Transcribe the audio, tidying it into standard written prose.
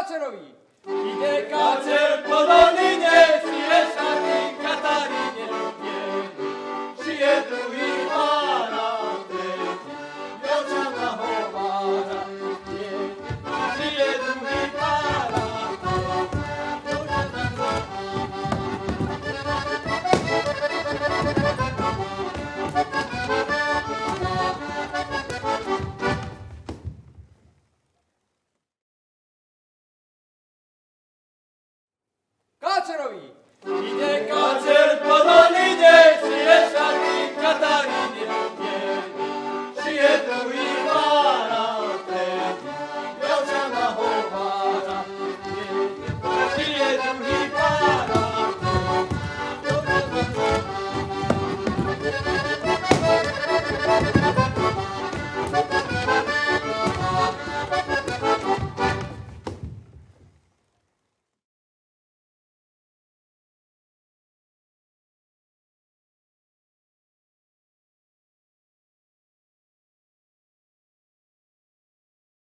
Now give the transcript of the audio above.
Kácerovi. Ide kácer po doline, šije šaty Kataríne, šije druhý pára, Jočana hovára, šije druhý pára, Jočana Kácerovi.